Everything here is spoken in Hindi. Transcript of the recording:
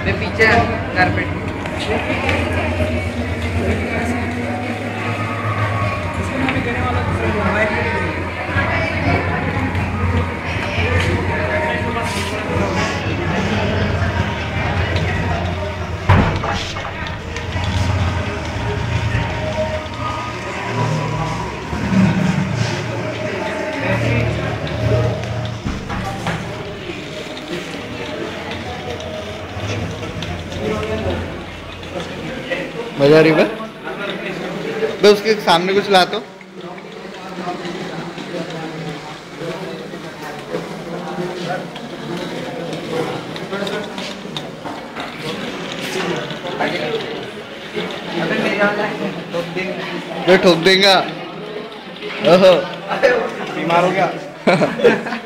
मैं पीछे कारपेट मजा आ रही है बस उसके सामने कुछ ला तो ठोक देगा। ओहो बीमार हो गया।